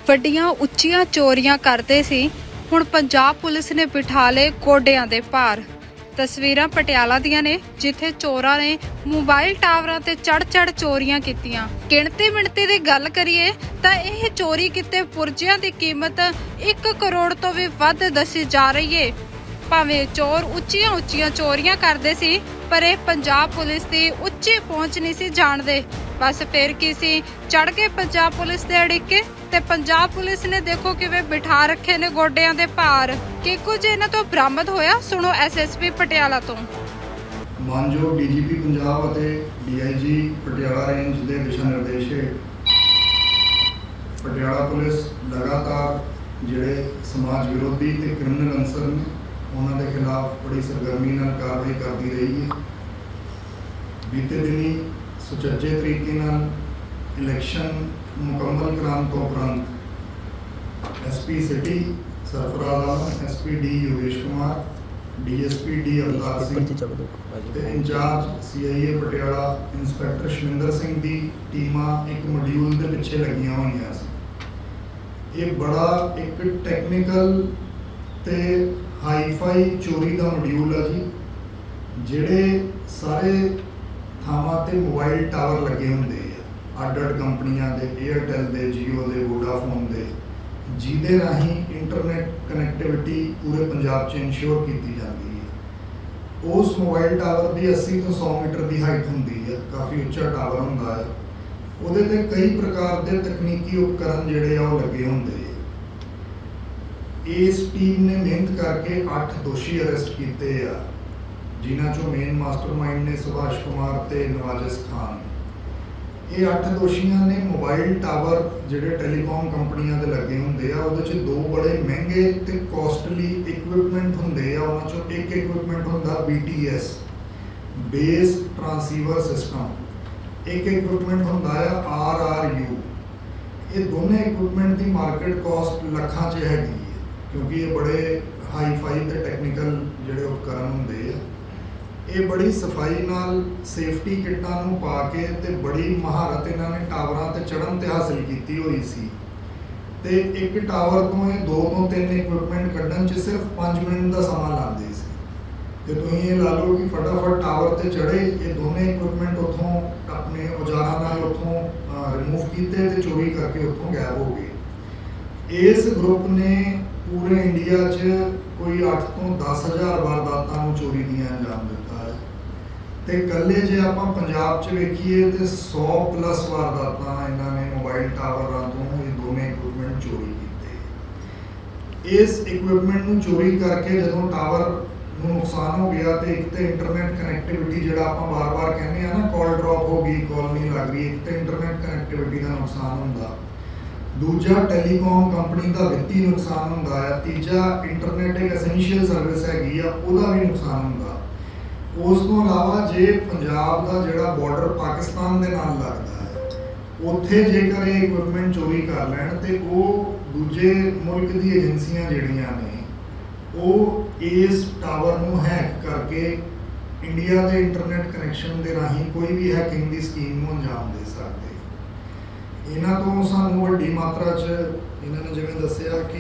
ਵੱਡੀਆਂ ਉੱਚੀਆਂ ਚੋਰੀਆਂ ਕਰਦੇ ਸੀ। ਹੁਣ ਪੰਜਾਬ ਪੁਲਿਸ ਨੇ ਬਿਠਾ ਲਏ ਗੋਡਿਆਂ ਦੇ ਭਾਰ। ਤਸਵੀਰਾਂ ਪਟਿਆਲਾ ਦੀਆਂ ਨੇ, ਜਿੱਥੇ ਚੋਰਾਂ ਨੇ ਮੋਬਾਈਲ ਟਾਵਰਾਂ ਤੇ ਚੜ ਚੋਰੀਆਂ ਕੀਤੀਆਂ। ਗਿਣਤੀ ਮਿਣਤੀ ਦੀ ਗੱਲ ਕਰੀਏ ਤਾਂ ਇਹ ਚੋਰੀ ਕੀਤੇ ਪੁਰਜਿਆਂ ਦੀ ਕੀਮਤ 1 ਕਰੋੜ ਤੋਂ ਵੀ ਵੱਧ ਦੱਸੀ ਜਾ ਰਹੀ ਹੈ। ਭਾਵੇਂ ਚੋਰ ਉੱਚੀਆਂ ਚੋਰੀਆਂ ਕਰਦੇ ਸੀ, ਪਰ ਇਹ ਪੰਜਾਬ ਪੁਲਿਸ ਦੀ ਉੱਚੀ ਪਹੁੰਚ ਨਹੀਂ ਸੀ ਜਾਣਦੇ। बस फिर की सी चढ़ के पंजाब पुलिस दे अड़िके ते पंजाब पुलिस ने देखो किवें बिठा रखे ने गोडियां दे भार। कि कुछ इन्हां तो बरामद होया, सुनो SSP पटियाला तो। मानयोग DGP पंजाब अते DIG पटियाला रेंज के दिशा निर्देश पटियाला पुलिस लगातार जिहड़े समाज विरोधी ते क्रिमिनल अंसर ने उन्हां दे खिलाफ बड़ी सरगर्मी नाल कार्रवाई करती रही है। बीते दिनी सुचज्जे तरीके नाल इलैक्शन मुकम्मल कराने तो उपरंत SP city Sarfaraz Alam, SP D Yogesh Kumar, DSP D Avtar Singh ते incharge CIA Patiala inspector Shaminder Singh की टीमां एक मॉड्यूल के पिछे लगियां हुई सी। ये बड़ा एक टैक्नीकल ते हाईफाई चोरी का मॉड्यूल है जी, जिहड़े सारे थावां ते मोबाइल टावर लगे होंदे अड कंपनियां दे, एयरटेल दे, जियो दे, वोडाफोन दे, जिहदे राही इंटरनेट कनैक्टिविटी पूरे पंजाब च इंश्योर की जाती है। उस मोबाइल टावर की 80 तो 100 मीटर की हाइट होंदी है, काफ़ी उच्चा टावर होंदा है। उहदे ते कई प्रकार के तकनीकी उपकरण जिहड़े आ ओह लगे होंदे। इस टीम ने मेहनत करके 8 दोषी अरेस्ट किए आ, जिन्हां चों मेन मास्टरमाइंड ने सुभाष कुमार ते नवाजिस खान। ये 8 दोषियों ने मोबाइल टावर जिहड़े टेलीकॉम कंपनियां दे लगे हुंदे आ, उहदे च 2 बड़े महंगे ते कॉस्टली इक्विपमेंट हुंदे आ। उहनां चों एक इक्विपमेंट हुंदा BTS बेस ट्रांसीवर सिस्टम, एक इक्विपमेंट हुंदा आ RRU। ये दोनों इक्विपमेंट की मार्केट कॉस्ट लखां च हैगी है, क्योंकि ये बड़े हाईफाई ते टैक्नीकल जिहड़े उपकरण हुंदे आ। ये बड़ी सफाई नाल सेफ्टी किटां नूं पा के ते बड़ी महारत इन्हां ने टावरां ते चढ़न ते हासिल कीती हुई सी। ते एक टावर तो ये 2 तो 3 इक्विपमेंट कड्ढण च सिर्फ 5 मिनट का समा लांदे सी। ते तुसीं ये ला लो कि फटाफट टावर ते चढ़े, ये दोनों इक्विपमेंट उत्थों अपने औजारां नाल उत्थों रिमूव कीते ते चोरी करके उत्थों गायब हो गए। इस ग्रुप ने पूरे इंडिया च कोई 8 तो 10,000 वारदातां नूं चोरी दियां अंजाम दिता है। ते कल्ले जे आपां पंजाब च वेखीए ते 100+ वारदातां इन्हां ने मोबाइल टावरां तों ये दोनों इक्विपमेंट चोरी कीते। इस इक्विपमेंट नूं चोरी करके जदों टावर नूं नुकसान हो गया तो एक तो इंटरनेट कनैक्टिविटी जिहड़ा आपां बार-बार कहने आ ना, कॉल ड्रॉप हो गई, कॉल नहीं लग रही, एक तो इंटरनेट कनैक्टिविटी का नुकसान हुंदा, दूजा टेलीकॉम कंपनी का वित्ती नुकसान हुंदा है, तीजा इंटरनेट एक एसेंशियल सर्विस हैगी आ उहदा भी नुकसान हुंदा। उस तो इलावा जे पंजाब का जिहड़ा बॉर्डर पाकिस्तान दे नाल लगदा है, उत्थे जेकर ये इक्विपमेंट चोरी कर लैण ते वो दूजे मुल्क दी एजेंसियां जिहड़ियां ने वो इस टावर नूं हैक करके इंडिया के इंटरनेट कनैक्शन के राही कोई भी हैकिंग की स्कीम नूं अंजाम दे सकते। इन्हां तो सानूं वड्डी मात्रा च इन्हां ने जिवें दस्सिया कि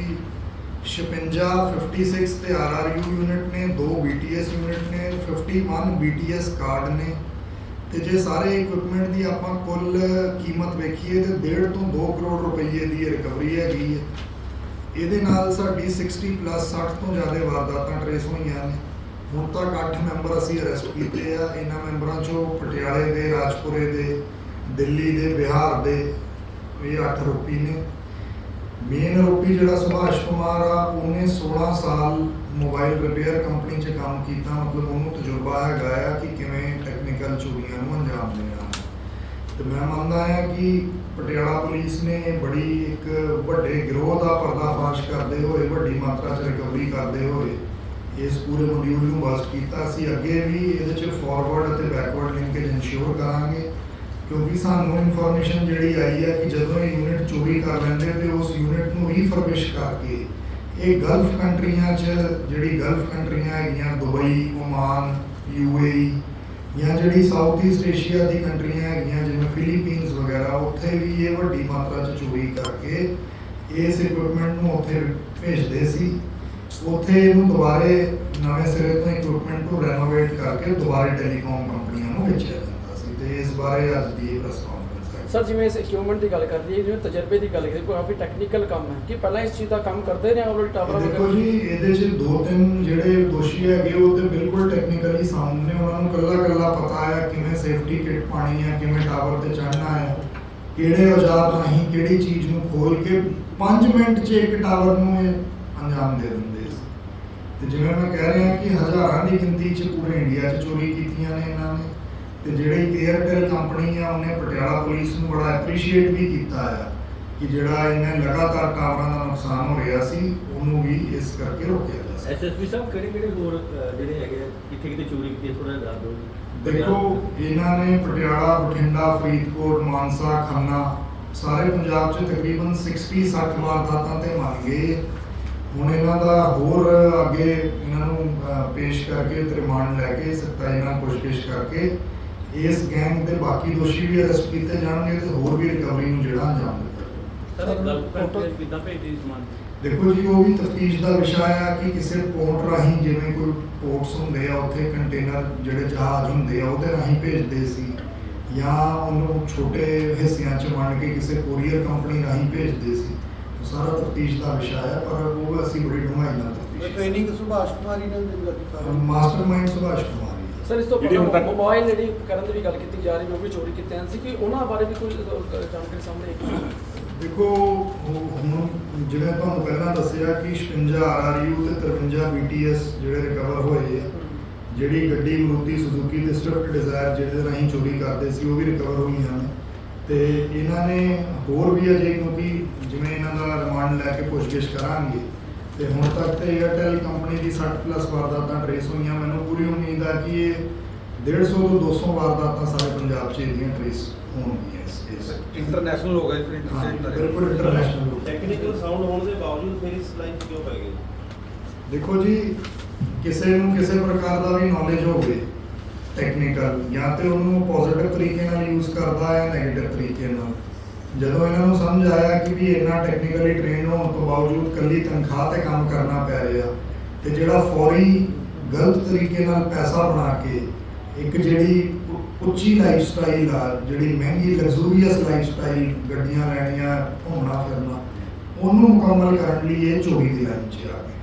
56 56 ते RRU यूनिट ने, 2 BTS यूनिट ने, 51 BTS कार्ड ने। ते जे सारे इक्विपमेंट की आपां कुल कीमत वेखीए तो 1.5 तो 2 करोड़ रुपये की रिकवरी हैगी है। ਇਹਦੇ ਨਾਲ ਸਾਡੀ 60+ 60 ਤੋਂ ਜ਼ਿਆਦਾ ਵਾਰਦਾਤਾਂ ਟਰੇਸ ਹੋਈਆਂ ਨੇ। ਹੁਣ ਤੱਕ 8 ਮੈਂਬਰ ਅਸੀਂ ਅਰੈਸਟ ਕੀਤੇ ਆ। ਇਹਨਾਂ ਮੈਂਬਰਾਂ ਚੋਂ ਪਟਿਆਲੇ ਦੇ, ਰਾਜਪੁਰੇ ਦੇ, ਦਿੱਲੀ ਦੇ, ਬਿਹਾਰ ਦੇ ਇਹ 8 ਆਰੋਪੀ ਨੇ। ਮੇਨ ਆਰੋਪੀ ਜਿਹੜਾ ਸੁਭਾਸ਼ ਕੁਮਾਰ ਆ, ਉਹਨੇ 16 ਸਾਲ ਮੋਬਾਈਲ ਰਿਪੇਅਰ ਕੰਪਨੀ 'ਚ ਕੰਮ ਕੀਤਾ, ਮਤਲਬ ਉਹਨੂੰ ਤਜਰਬਾ ਹੈਗਾ ਆ ਕਿ ਕਿਵੇਂ ਟੈਕਨੀਕਲ ਚੋਰੀਆਂ ਨੂੰ ਅੰਜਾਮ ਦੇਣਾ। तो मैं मानता है कि पटियाला पुलिस ने बड़ी एक बड़े गिरोह का पर्दाफाश करते हुए बड़ी मात्रा च रिकवरी करते हुए इस पूरे मॉड्यूल को बस्ट किया। असी अगे भी ये फॉरवर्ड और बैकवर्ड लिंकेज इंश्योर करांगे, क्योंकि सानू इन्फॉर्मेशन जी आई है कि जो यूनिट चोरी कर लेंगे तो उस यूनिट को रीफरबिश करके ये गल्फ कंट्रियां जी गल्फ कंट्रियां है, दुबई, ओमान, UAE या जी साउथ ईस्ट एशिया की कंट्रियां है जिवें फिलीपीनस वगैरह, उत्थे भी ये वड्डी मात्रा च चोरी करके ਇਸ ਇਕਵਿਪਮੈਂਟ ਨੂੰ ਉੱਥੇ ਭੇਜਦੇ ਸੀ। ਉੱਥੇ ਇਹਨੂੰ ਦੁਬਾਰੇ ਨਵੇਂ ਸਿਰੇ ਤੋਂ ਇਕਵਿਪਮੈਂਟ ਨੂੰ ਰੈਨੋਵੇਟ ਕਰਕੇ ਦੁਬਾਰੇ ਟੈਲੀਕਾਮ ਕੰਪਨੀਆਂ ਨੂੰ ਵੇਚਿਆ ਜਾਂਦਾ ਸੀ। ਤੇ ਇਸ ਬਾਰੇ ਅੱਜ ਦੀ ਪ੍ਰੈਸ ਕਾਨਫਰੰਸ ਹੈ। ਸਰ, ਜਿਵੇਂ ਇਸ ਇਕਵਿਪਮੈਂਟ ਦੀ ਗੱਲ ਕਰ ਲਈਏ, ਜਿਵੇਂ ਤਜਰਬੇ ਦੀ ਗੱਲ ਕਰੀਏ, ਕਾਫੀ ਟੈਕਨੀਕਲ ਕੰਮ ਹੈ ਕਿ ਪਹਿਲਾਂ ਇਸ ਚੀਜ਼ ਦਾ ਕੰਮ ਕਰਦੇ ਨੇ ਆਲਰੇਡੀ ਟਾਵਰਾਂ ਵਗੈਰਾ? ਦੇਖੋ ਜੀ, ਇਹਦੇ 'ਚ 2-3 ਜਿਹੜੇ ਦੋਸ਼ੀ ਹੈਗੇ ਉਹ ਤੇ ਬਿਲਕੁਲ ਟੈਕਨੀਕਲੀ ਸਾਹਮਣੇ, ਉਹਨਾਂ ਨੂੰ ਕੱਲਾ ਪਤਾ ਹੈ ਕਿਵੇਂ ਸੇਫਟੀ ਕਿਟ ਪਾਣੀ ਹੈ, ਕਿਵੇਂ ਟਾਵਰ ਤੇ ਚੜ੍ਹਨਾ ਹੈ, ਕਿਹੜੇ ਔਜ਼ਾਰ ਰਾਹੀਂ ਕਿਹੜੀ ਚੀਜ਼ ਨੂੰ ਖੋਲ ਕੇ 5 ਮਿੰਟ 'ਚ ਇੱਕ ਟਾਵਰ ਨੂੰ ਇਹ ਅੰਜਾਮ ਦੇ ਦਿੰਦੇ ਸੀ। ਤੇ ਜਿਵੇਂ ਮੈਂ ਕਹਿ ਰਿਹਾ ਕਿ ਹਜ਼ਾਰਾਂ ਦੀ ਗਿਣਤੀ 'ਚ ਪੂਰੇ ਇੰਡੀਆ 'ਚ ਚੋਰੀ ਕੀਤੀਆਂ ਨੇ ਇਹਨਾਂ ਨੇ। ਤੇ ਜਿਹੜੀ ਏਅਰਟੈਲ ਕੰਪਨੀ ਆ, ਉਹਨੇ ਪਟਿਆਲਾ ਪੁਲਿਸ ਨੂੰ ਬੜਾ ਐਪਰੀਸ਼ੀਏਟ ਵੀ ਕੀਤਾ ਆ ਕਿ ਜਿਹੜਾ ਇਹਨੇ ਲਗਾਤਾਰ ਟਾਵਰਾਂ ਦਾ ਨੁਕਸਾਨ ਹੋ ਰਿਹਾ ਸੀ, ਉਹਨੂੰ ਵੀ ਇਸ ਕਰਕੇ ਰੋਕਿਆ ਜਾ ਸਕੇ। ਐਸਐਸਪੀ ਸਾਹਿਬ, ਕਿਹੜੇ ਹੋਰ ਜਿਹੜੇ ਹੈਗੇ ਕਿੱਥੇ ਚੋਰੀ ਕੀਤੀ ਥੋੜਾ ਜਿਹਾ ਦੱਸ ਦਿਓ। ਦੇਖੋ, ਇਹਨਾਂ ਨੇ ਪਟਿਆਲਾ, ਬਠਿੰਡਾ, ਫਰੀਦਕੋਟ, ਮਾਨਸਾ, ਖੰਨਾ, ਸਾਰੇ ਪੰਜਾਬ 'ਚ ਤਕਰੀਬਨ 60 ਵਾਰਦਾਤਾਂ ਤੇ ਮੰਨ ਗਏ। ਹੁਣ ਇਹਨਾਂ ਦਾ ਹੋਰ ਅੱਗੇ ਇਹਨਾਂ ਨੂੰ ਪੇਸ਼ ਕਰਕੇ ਤੇ ਰਿਮਾਂਡ ਲੈ ਕੇ ਸਖਤਾਈ ਨਾਲ ਪੁੱਛਗਿੱਛ ਕਰਕੇ ਇਸ ਗੈਂਗ ਦੇ ਬਾਕੀ ਦੋਸ਼ੀ ਵੀ ਅਰੈਸਟ ਕੀਤੇ ਜਾਣਗੇ ਤੇ ਹੋਰ ਵੀ ਰਿਕਵਰੀ ਨੂੰ ਜਿਹੜਾ ਅੰਜਾਮ ਦਿੱਤਾ ਜਾਊਗਾ। ਸਰ, ਗੱਲ ਕਰਕੇ ਕਿੱਦਾਂ ਭੇਜਦੇ ਸਮਾਨ? ਦੇਖੋ ਜੀ, ਉਹ ਵੀ ਤਫਤੀਸ਼ ਦਾ ਵਿਸ਼ਾ ਆ ਕਿ ਕਿਸੇ ਪੋਰਟ ਰਾਹੀਂ, ਜਿਵੇਂ ਕੋਈ ਪੋਰਟਸ ਹੁੰਦੇ ਆ ਉੱਥੇ ਕੰਟੇਨਰ ਜਿਹੜੇ ਜਹਾਜ਼ ਹੁੰਦੇ ਆ ਉਹਦੇ ਰਾਹੀਂ ਭੇਜਦੇ ਸੀ, ਜਾਂ ਉਹਨੂੰ ਛੋਟੇ ਹਿੱਸਿਆਂ 'ਚ ਵੰਡ ਕੇ ਕਿਸੇ ਕੋਰੀਅਰ ਕੰਪਨੀ ਰਾਹੀਂ ਭੇਜਦੇ ਸੀ। ਸਾਰਾ ਤਫਤੀਸ਼ ਦਾ ਵਿਸ਼ਾ ਹੈ, ਪਰ ਉਹ ਅਸੀਂ ਬੜੀ ਡੂੰਘਾਈ ਨਾਲ ਤਫਤੀਸ਼। ਟ੍ਰੇਨਿੰਗ ਸੁਭਾਸ਼ ਕੁਮਾਰੀ ਨਾਲ ਦਿੱਤੀ। ਮਾਸਟਰਮਾਈਂਡ ਸੁਭਾਸ਼ ਕੁਮਾਰੀ। ਸਰ, ਇਸ ਤੋਂ ਪਹਿਲਾਂ ਮੋਬਾਈਲ ਜਿਹੜੀ ਕਰਨ ਦੀ ਵੀ ਗੱਲ ਕੀਤੀ ਜਾ ਰਹੀ, ਉਹ ਵੀ ਚੋਰੀ ਕੀਤੇ ਹਨ ਸੀ, ਕਿ ਉਹਨਾਂ ਬਾਰੇ ਵੀ ਕੋਈ ਜਾਣਕਾਰੀ ਸਾਹਮਣੇ ਆਈ? ਦੇਖੋ, ਹੁਣ ਜਿਵੇਂ ਤੁਹਾਨੂੰ ਪਹਿਲਾਂ ਦੱਸਿਆ ਕਿ 56 RRU ਤੇ 53 BTS ਜਿਹੜੇ ਰਿਕਵਰ ਹੋਏ ਆ। ਜਿਹੜੀ ਗੱਡੀ ਮਰੂਤੀ ਸੁਜ਼ੂਕੀ ਤੇ ਸਵਿਫਟ ਡਿਜ਼ਾਇਰ ਜਿਹਦੇ ਰਾਹੀਂ ਚੋਰੀ ਕਰਦੇ ਸੀ, ਉਹ ਵੀ ਰਿਕਵਰ ਹੋਈਆਂ ਨੇ। ਤੇ ਇਹਨਾਂ ਨੇ ਹੋਰ ਵੀ ਅਜੇ, ਕਿਉਂਕਿ ਜਿਵੇਂ ਇਹਨਾਂ ਦਾ ਰਿਮਾਂਡ ਲੈ ਕੇ ਪੁੱਛਗਿੱਛ ਕਰਾਂਗੇ, ਤੇ ਹੁਣ ਤੱਕ ਤੇ ਏਅਰਟੈਲ ਕੰਪਨੀ ਦੀ 60+ ਵਾਰਦਾਤਾਂ ਟਰੇਸ ਹੋਈਆਂ। ਮੈਨੂੰ ਪੂਰੀ ਉਮੀਦ ਹੈ ਕਿ ਇਹ 150 ਤੋਂ 200 ਵਾਰਦਾਤਾਂ ਸਾਰੇ ਪੰਜਾਬ 'ਚ ਇਹਦੀਆਂ ਟਰੇਸ ਹੋਣਗੀਆਂ। ਇਸ ਇੰਟਰਨੈਸ਼ਨਲ ਹੋ ਗਿਆ ਬਿਲਕੁਲ ਇੰਟਰਨੈਸ਼ਨਲ ਹੋ ਗਿਆ। ਟੈਕਨੀਕਲ ਸਾਊਂਡ ਹੋਣ ਦੇ ਬਾਵਜੂਦ ਫਿਰ ਇਸ ਲਾਈਨ 'ਚ ਕਿਉਂ ਪੈ ਗਏ? ਦੇਖੋ ਜੀ, ਕਿਸੇ ਨੂੰ ਕਿਸੇ ਪ੍ਰਕਾਰ ਦਾ ਵੀ ਨੌਲੇਜ ਹੋਵੇ ਟੈਕਨੀਕਲ, ਜਾਂ ਤੇ ਉਹਨੂੰ ਪੋਜ਼ਿਟਿਵ ਤਰੀਕੇ ਨਾਲ ਯੂਜ਼ ਕਰਦਾ ਹੈ, ਨੈਗੇਟਿਵ ਤਰੀਕੇ ਨਾਲ। ਜਦੋਂ ਇਹਨਾਂ ਨੂੰ ਸਮਝ ਆਇਆ ਕਿ ਵੀ ਇੰਨਾ ਟੈਕਨੀਕਲੀ ਟ੍ਰੇਨ ਹੋਣ ਤੋਂ ਬਾਵਜੂਦ ਇਕੱਲੀ ਤਨਖਾਹ ਤੇ ਕੰਮ ਕਰਨਾ ਪੈ ਰਿਹਾ, ਤੇ ਜਿਹੜਾ ਫੌਰੀ ਗਲਤ ਤਰੀਕੇ ਨਾਲ ਪੈਸਾ ਬਣਾ ਕੇ ਇੱਕ ਜਿਹੜੀ ਉੱਚੀ ਲਾਈਫ ਸਟਾਈਲ ਆ, ਜਿਹੜੀ ਮਹਿੰਗੀ ਲਗਜ਼ੂਰੀਅਸ ਲਾਈਫ ਸਟਾਈਲ, ਗੱਡੀਆਂ ਲੈਣੀਆਂ, ਘੁੰਮਣਾ ਫਿਰਨਾ, ਉਹਨੂੰ ਮੁਕੰਮਲ ਕਰਨ ਲਈ ਇਹ ਚੋਰੀ ਦੀ ਲਾਈਨ 'ਚ ਆ ਗਏ।